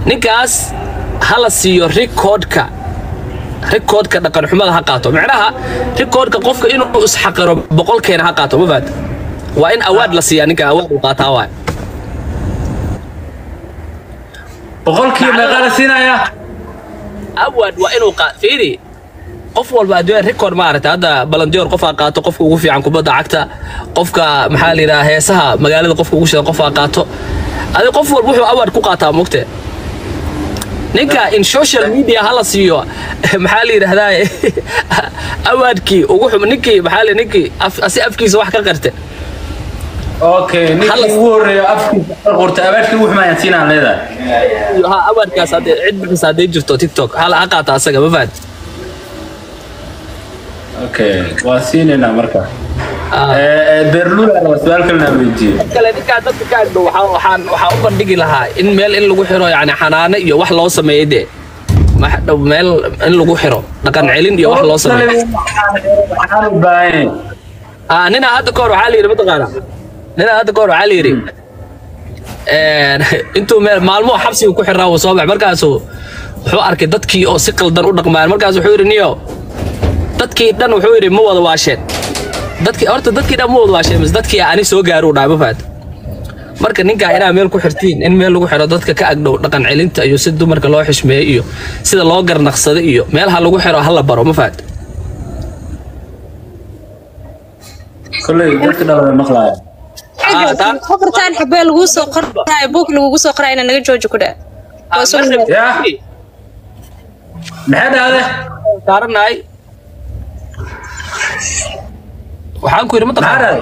ninkaas hala siiyo recordka dhaqan xumada ha qaato macnaha recordka qofka inuu isxaqiro boqolkeena ha qaato ma faad waa in awaad la siiyaa ninka awaad uu qaataa waa boqolkiiba meeqa la siinaya awaad waa inuu fiiri qof walba adduun record ma aragtay hadda balandiyoor qof aa qaato qofka ugu fiican kubadda cagta qofka maxaa la yiraahdaa heesaha magaalada qofka ugu shidan qof aa qaato adi qof walba wuxuu awaad ku qaataa mugte ninka in social media hala siiyo maxaa la yiraahdaa awaadkii ugu xum ninkii maxaa la ninkii afkiisa wax ka qarte okay ninkii ugu horeeyo afkiisa ka qorta awaadkii ugu xumayaan siinaan leedahay ha awaadkaas hadee cid bixisa hadee jirto TikTok hala qaata asaga ma faad okay واسيننا مركا بيرلولا سؤال كلنا ويدي kale ninka dadka ka agdhow waxaan u bandhigi lahaa in meel in lagu xiro yani xanaano iyo wax loo sameeyay meel in lagu xiro dhaqan celin iyo wax loo sameeyay nina hadda koor waxa la yiri mataqaana nina hadda koor waxa la yiri intuu maalmo xabsi ku xiraa oo soo bax markaas wuxuu arkay dadkii oo si qaldan u dhaqmaan markaas wuxuu yiri niyo dadkii dhan wuxuu yiri ma wada waasheen dadkii horta dadkii dhan ma wada waasheen mis dadkii ani soo gaaro dhaama faad marka ninka inaa meel ku xirtiin in meel lagu xiro dadka ka agdhow dhaqan celinta iyo sida dumarka loo xishmeeyo iyo sida loo garnaqsado iyo meelaha lagu xiro hal la baro ma faad kulay dadka dhawaa maqlaaya qortaan xabeel lagu soo qortay book lagu soo qoray inaan naga joojo ku dhaa maxaa dhahday saaranay waxaan ku yiri ma taqaan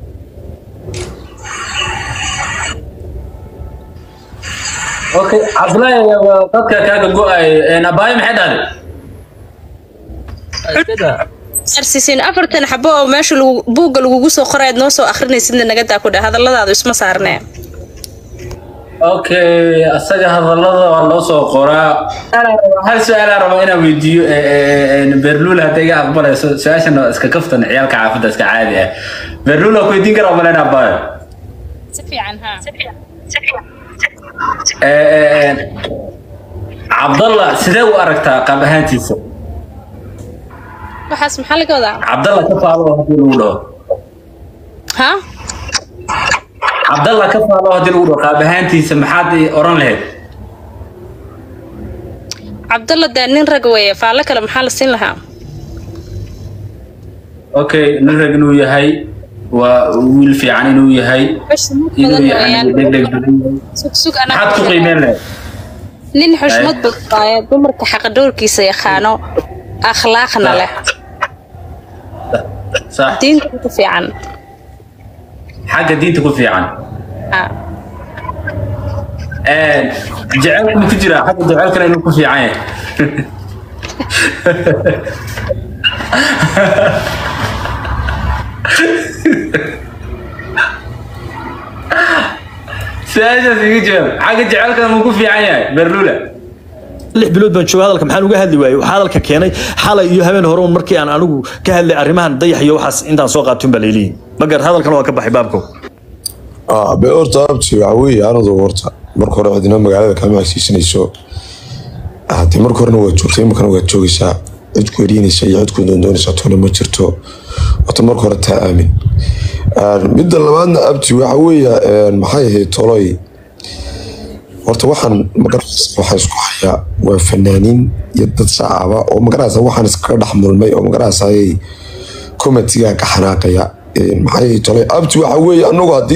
okay Abdullah dadka kaaga go'ay abaay maxay dhahday arsisin afartan xabo oo meesha buuga lagu soo qoray noo soo akhrinaysidna naga daa ku dhaa hadalladaadu isma saarnaa okay asaga hadallada waa loo soo qoraa hal su'aal aan rabo inaan weydiiyo Berlula hadii ay aqbalayso su'aashan iska kaftan ciyalka caafada iska caadi ah Berlula ku weydiin karo ma leena baa si fiican ha Abdullah sidee u aragtaa qaab ahaantiisa waxaas maxaa laga wadaa Abdullah ka faalo hadii uu dhaho ha Abdullah ka faalo hadii uu dhaho qaab ahaantiisa maxaad oran lahayd Abdullah nin rag weeye faalo kale maxaa la siin lahaa okay nin rag inuu yahay waa wiil fiican inuu yahay inuu yahay degdeg sug ana maxaad ku qiimeyn lahayd nin xushmad badbaaya dumarka xaq dhowrkiisa yaqaano akhlaaqna leh صح diinta ku fiican حاجه دينته ku fiican جعلك ku jira حاجه جعلك inuu ku fiican yahay ساجد يجيب حاجه جعلك inuu ku fiican yahay Berlula lix bilood baan joogaa hadalka maxaan uga hadli waayay waxa hadalka keenay xalay iyo habeen hore markii aan anigu ka hadlay arrimahan dayax iyo waxaas intaan soo qaatay baa leeyahay magar hadalkan waa ka baxay baabko be horta abti waxa weeye anadu horta marka hore cidina magaalada kama hagsiisanayso hadii marka horena waa joogtay markana waa joogaysaa cid ku yariinaysa iyo cid ku doondoonaysa toona ma jirto horta marka hore taa aamin midda labaadna abti waxa weeye maxay ahayd tolay horta waxaan waxa isku haya waa fanaaniin iyo dad shacaba oo magarasa waxaan iska dhaxmulmay oo magarasa ay committee ka xanaaqaya maxay tolay abti waxa weeye anagu hadii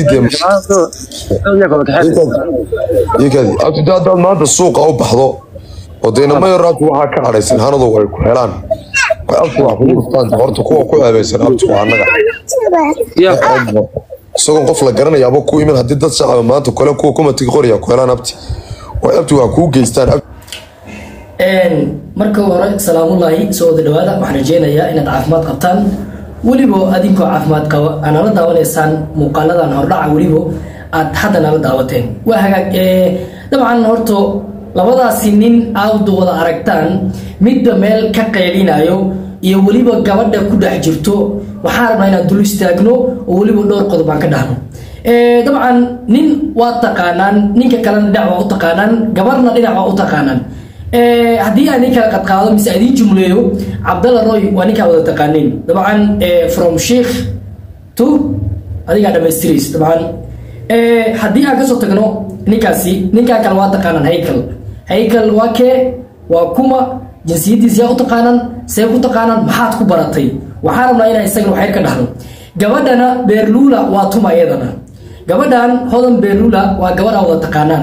abti dad maanta suuqa u baxdo oo deena ma yaraad waxa ka qaraysan hanadu way ku helaan abti waxa ku taan horta kuwa ku aabaysan abti waa anaga isagoo qof la garanayo aba ku iman hadii dad shacab maanta kale kuwa committee qoriya ku helaan abti way abti waa ku geystaan marka hore salaamullaahi soo dhawaada waxaan rajeynayaa inaad caafimaad qabtaan weliba adinkoo caafimaad qaba ana la daawanaysaan muuqaaladan hordhaca weliba aad hadda nala daawateen waa hagaag dabcan horto labadaasi nin aad wada aragtaan midba meel ka qeylinayo iyo weliba gabadha ku dhex jirto waxaan rabnaa inaan dul istaagno oo weliba dhowr qodob aan ka dhahno طبعا نين واتقانان نين كلام دعوة واتقانان قبرنا دعوة واتقانان هدي أنا كلا قد قاعد مساعدين جملة عبد الله روي وأنا كلا تقانين طبعا from شيخ to هذه قاعدة مستريس طبعا هدي أقصد تقنو نكاسي نكا كلا واتقانان هيكل واكي وكما جنسيتي زيادة تقانان سيكون تقانان محات كبرتي وحارم لا يستجنوا حير كدهن جودنا بيرلولا واتوما أيضنا جودان هذا بيرلولا وجودا ولا تقانان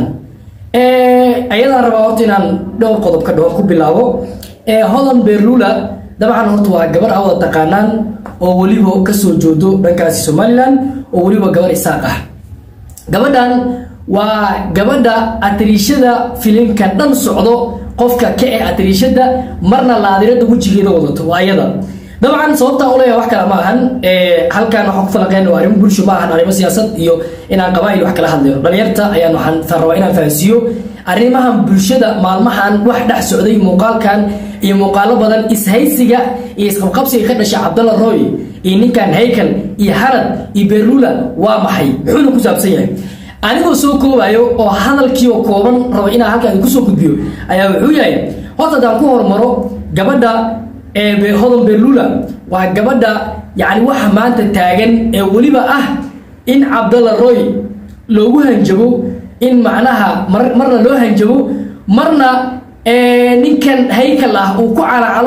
أيضا ربعتنا دور قطب كدور كبلاو هذا بيرلولا طبعا هرتوا جبر أو تقانان أوليه كسر جودو بنكاسي سوماليلاند أوليه جبر إساقة جودان وجودا أتريشدا فيلم كدن سعودو قفك كأ أتريشدا مرنا لادرة وجهي دوت وأيضا طبعا صوتها أولياء وحكي معهن هل كان حق فلقين وارم بلشوا معهن على سياسة يو إن قبائل وحكي لها اليوم رنيرتا أيانو حن ثروينا فاسيو أريمهم بلشدا مالمحن واحد سعودي مقال كان يمقال بدل إسهيسيجا يسقبسي خدش عبد الله روي إن كان هيكل يحرد يبرلولا ومحي حلو كسب سيء أنا بسوق كوبايو أو هذا الكيو كوبان رأينا هكذا كسوق بيو أيوة حوياي هذا دامكو مرو جبدا بهذا بيرلولا وجبدا يعني واحد ما أنت تاجن وليبا إن عبد الله روي لو هنجبو إن معناها مرنا لو هنجبو مرنا نكن هيكل الله وكعلى على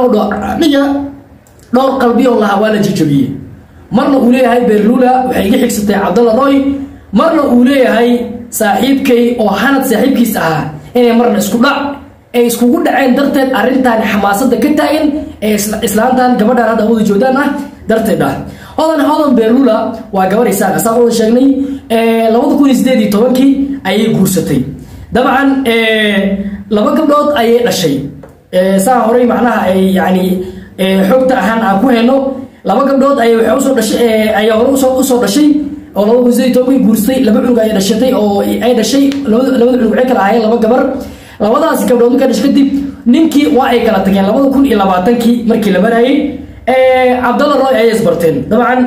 دور قلبي الله ولا جبيه مرنا أولي هاي بيرلولا وحيجي حكسة عبد الله روي مرنا أولي هاي صاحبكي أو حنت صاحبكي ساعة مرنا اسكولا اسكو دعين درتين أرنتان حماسة كتاين إسلامتان قبل هذا هو جودنا درتين ده هذا بيرلولا وجوار إسحاق أصلا شغني لو تكون إزدادي توكي أي جورستي طبعا لما قبلت أي شيء ساعة هوري معناها يعني حكت أهان أكو هنو لما قبلت أي وصل شيء أي وصل شيء أو لو إزدادي توكي جورستي لما بيقولوا أي شيء أو أي شيء لو بيقولوا عكر عين لما قبر labadaas gabdhood ka dhashay kadib ninkii waa ay kala tageen 2020 markii la baray Abdullah Roy ay isbarteen dabcan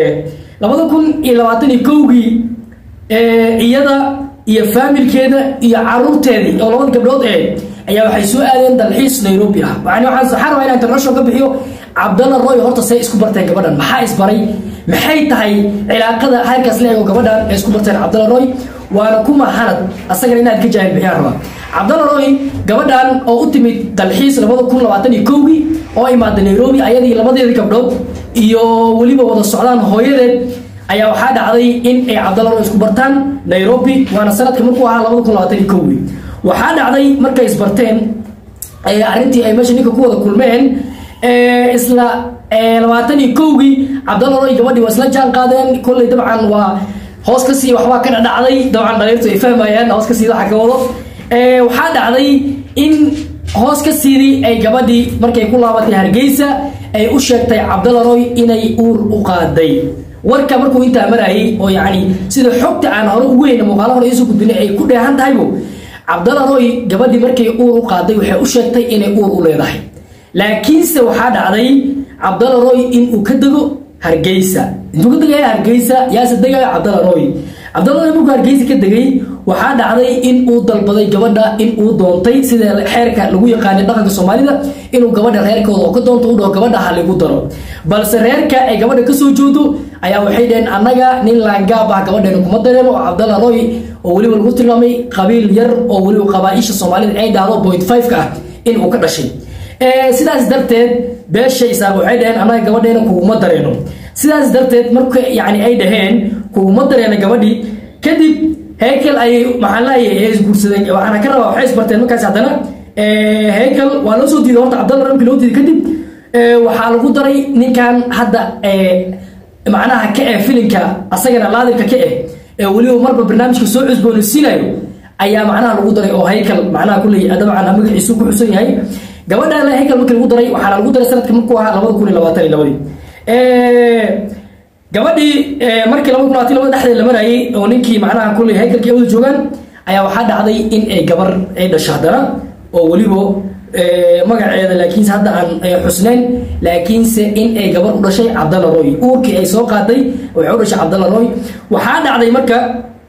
2021 iyada iyo familkeeda iyo caruurteedii oo labada gabdhood ayaa waxay soo aadeen dalxiis Nairobi waxaan saxaro inaan international ka bixiyo Abdullah Roy horta say isku barteen gabadhan maxaa isbaray maxay tahay cilaaqada halkaas leeyahay gabadhan isku barteen Abdullah Roy waana kuma hanad asagana inaad ka jaahil bixiyaan raba Abdullah Roy gabadhan oo u timid dalxiis 2021 oo imaad Nairobi ayadii labadeedii gabdhood iyo waliba wada socdaan hooyadeed ayaa waxa dhacday in ay Abdullah Roy isku bartaan Nairobi waana sanadkii markuu ahaa 2021 waxa dhacday markay isbarteen ay arintii ay meesha ninka ku wada kulmeen isla 21 Abdullah Roy gabadhii waa isla jaan qaadeen kulli dabcan waa hoos ka sii waxba ka dhacday dabcan dhaliirtu ay fahmayaan hoos ka sii waxa ka wado waxaa dhacday in hoos ka siidii ay gabadhii markay ku laabatay Hargeysa ay u sheegtay Abdullah Roy inay uur u qaaday warka markuu inta marayay oo yaani sida xogta aan hore ugu weyn muuqaal hore isu gudbinay ay ku dheehan tahay Abdullah Roy gabadhii markay uur u qaaday waxay u sheegtay inay uur u leedahay laakiinse waxaa dhacday Abdullah Roy in uu ka dago Hargeysa intuu ka dagay Hargeysa yaa sadagay Abdullah Roy markuu Hargeysa ka dagay waxaa dhacday in uu dalbaday gabadha in uu doontay sida xeerka lagu yaqaan dhaqanka Soomaalida inuu gabadha reerkooda ka doonto uu gabadha hal lagu daro balse reerka ay gabadha ka soo joodo ayaa waxay dheen anaga nin laangaab ah gabadheena kuma dareeno Abdullah Roy oo wali lagu tilmaamay qabiil yar oo wali qabaa'isha Soomaalida ay dhaaro 0.5 ka in uu ka dhashay sidaas darteed beesha isaga waxay dheen anaga gabadheena kuma dareeno sidaas darteed markay yaani ay dhaheen kuma dareeno gabadhii kadib هيكل أي محلاي يسقطون وأنا كنا وحيس برتين مكان سعدنا هيكل ولو صوتي دورت عبد الله رم كيلوتي كذب وحال قدري نكان هذا معناها كأ فيلم كا أصلاً لا ذلك كأ وليه مرة برنامج كسوع أسبوع السينايو أيام معناها قدري أو هيكل معناها كل أدب عن هم يسوق حسين هاي جوادنا لا هيكل ممكن قدري وحال قدري سنة كم كوها لو كل لواتري لودي gabadhii markii 2020 dhaxday la maray oo ninkii macnaha kulli haykalkii uu joogan ayaa waxa dhacday in ay gabar ay dhashay hadana oo waliba magaceeda laakiinse hadda aan xusnayn laakiinse in ay gabar u dhashay Cabdalla Roy uurkii ay soo qaaday waxay u dhashay Cabdalla Roy waxaa dhacday marka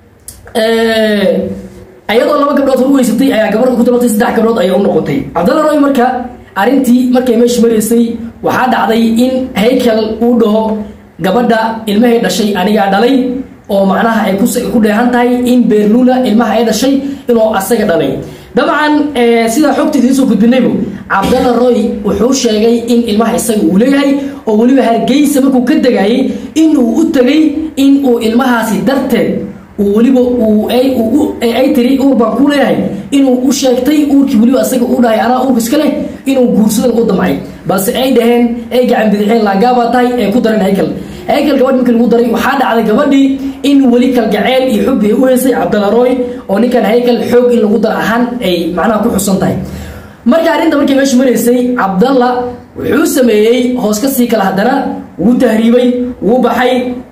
ayadoo laba gabdhood u weysatay ayaa gabar ku talatay saddex gabdhood ay u noqotay Cabdalla Roy marka arintii markay meesh mareysay waxaa dhacday in Haykal uu dhaho gabadha ilmahay dhashay aniga dhalay oo macnaha ay ku dheehan tahay in Beerlula ilmaha ay dhashay inuu asaga dhalay dabcan sida xogtiisa soo gudbinaybo Cabdalla Roy wuxuu sheegay in ilmaha isaga uu leeyahay oo waliba Hargeysa markuu ka dagayay in uu u tagay in uu ilmahaasi darteed uu waliba ay tiri uurba ku leeyahay inuu u sheegtay uurkii waliba asaga uu dhahay ana uurka iska leh inuu guursadan u damcay balse ay dhaheen ay gacan bidixeen laagaaba tahay ay ku dareen Haykal gabadh markii lagu daray waxaa dhacday gabadhii in wali kalgaceel iyo xub ay u heysay Cabdalla Roy oo ninkan Haykal xoog in lagu dar ahaan ay macnaha ku xusan tahay marka arinta markii meesha mareysay Cabdalla wuxuu sameeyay hoos ka sii kala hadana wuu tahriibay wuu baxay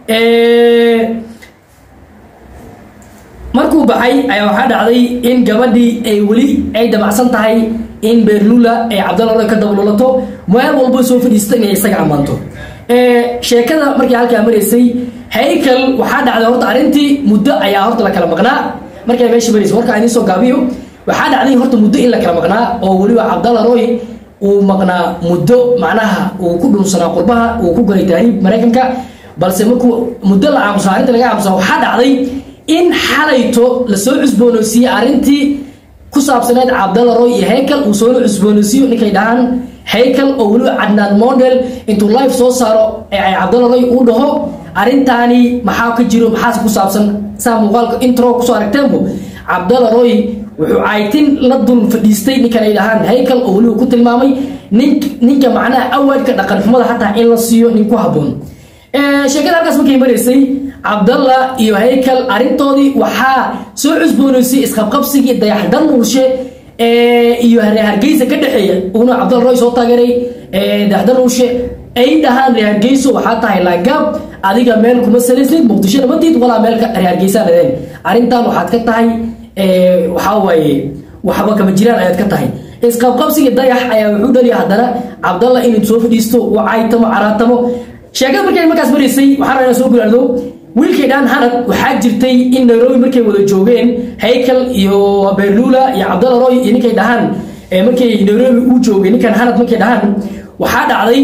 markuu baxay ayaa waxaa dhacday in gabadhii ay wali ay damacsan tahay in Beerlula ay Cabdalla Roy ka dabalolato meel walba soo fadhiistay inay isaga amaanto sheekada markii halka mareysay Haykal waxaa dhacday horta arintii muddo ayaa horta la kala maqnaa markay meesha mareysay warka aan soo gaabiyo waxaa dhacday horta muddo in la kala maqnaa oo waliba Cabdalla Roy uu maqnaa muddo macnaha uu ku dhunsanaa qurbaha uu ku galay taariikh Mareykanka balse markuu muddo la aamuso arinta laga aamuso waxaa dhacday in xalayto la soo cusboonaysiiyay arintii ku saabsaneed Cabdalla Roy iyo Haykal uu soo cusboonaysiiyo ninkay dhahan Haykal oo waliba Cadnaan model intuu live soo saaro ay Cabdalla Roy uu dhaho arintani maxaa ka jiro maxaa ku saabsan saa muuqaalka intro ku soo aragteenbo Cabdalla Roy wuxuu aytin la dul fadhiistay ninkan ay dhahan Haykal oo waliba ku tilmaamay ninka macnaha awalka dhaqan xumada hatta in la siiyo nin ku haboon sheekada halkaas markay mareysay Cabdalla iyo Haykal arintoodii waxaa soo cusboonaysay isqabqabsigii dayaxdan ulshe iyo Hargeysa ka dhaxeeya uuna Cabdalla Roy soo taageeray dayaxdan ulshe ay dhahaan Hargeysa waxaa tahay laagaab adiga meel kuma salaysid Muqdisho nabadid wala meel ka Hargeysa leedahay arintan waxaad ka tahay waxa waaye waxba kama jiraan ayaad ka tahay isqabqabsigii dayax ayaa wuxuu dhaliyay hadana Cabdalla inuu soo fadhiisto waaytamo caraatamo sheekada markay markaas mareysay waxaan rabaa soo gulaado wiilkii dhan Hanad waxaa jirtay in Nairobi markay wada joogeen Haykal iyo Beerlula iyo Cabdalla Roy iyo ninkay dhahan markay Nairobi uu joogay ninkan Hanad markay dhahan waxaa dhacday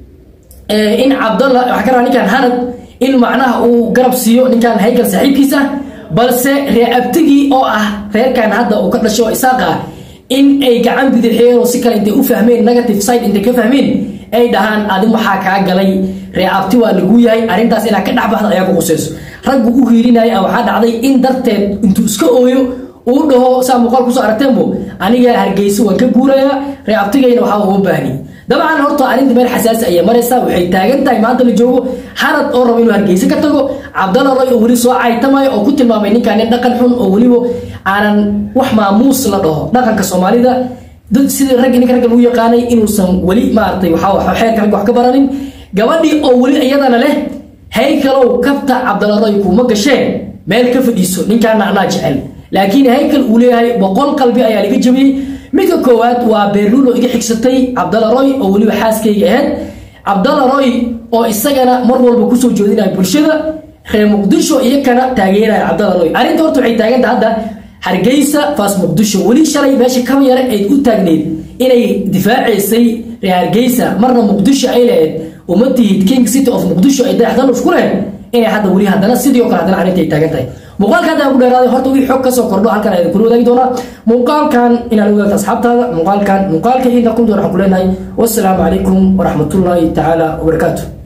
in Cabdalla waxa ka ninkan Hanad in macnaha uu garab siiyo ninkan Haykal saaxiibkiisa balse reebtigii oo ah reerkan hadda uu ka dhasho Isaaqa in ay gacan bidixeen oo si kale intay u fahmeen negative side intay ka fahmeen ay dhahaan adin waxa ka galay reebti waa lagu yahay arintaas ina ka dhaxbaxda ayaa ku qosayso rag u hiirinay waxa dhacday in darteed intuu iska ooyo uu dhaho saa muuqaal ku soo aragteenbo aniga Hargeysa waan ka guuraya reebtigayna waxa uu baahni dabcan horta arinta meel xasaasi ay maraysa waxay taagan tahay maanta la joogo Hanad oo rabo inuu Hargeysa ka tago Cabdalla Roy oo wali soo caaytamay oo ku tilmaamay ninkan dhaqan xun oo waliba aanan wax maamuus la dhaho dhaqanka Soomaalida dad sidii rag ninka lagu yaqaanay inuusan wali maartay waxa xeerka wax ka baranin gabadhii oo wali iyadana leh Haykal oo kabta Cabdalla Roy kuma gasheen meel ka fadhiiso ninkan ana jecel laakiin Haykal uu leeyahay boqol qalbi ayaa laga jabiyay midka koowaad waa Beerlula iga xigsatay Cabdalla Roy oo waliba xaaskeyga ahayd Cabdalla Roy oo isagana mar walba ku soo jeedinay bulshada reer Muqdisho iyo kana taageeraya Cabdalla Roy arinta horta waxay taagan hadda Hargeysa faas Muqdisho wali shalay meesha ka yara ay u taagneed inay difaacisay reer Hargeysa marna Muqdisho ay leeyahay umadii King City of Muqdisho ay dayaxdan isku leh inay hadda wali hadana sidoo kale hadana arinta ay taagan tahay muuqaalka hadda ugu dheeraaday horta wixii xog ka soo kordho halkan ay ku wadaagi doona muuqaalkan inaan wadaagto asxaabtaada muuqaalka inta ku doona waxaan ku leenahay wassalaamu calaykum waraxmatullaahi tacaala wabarakaatuh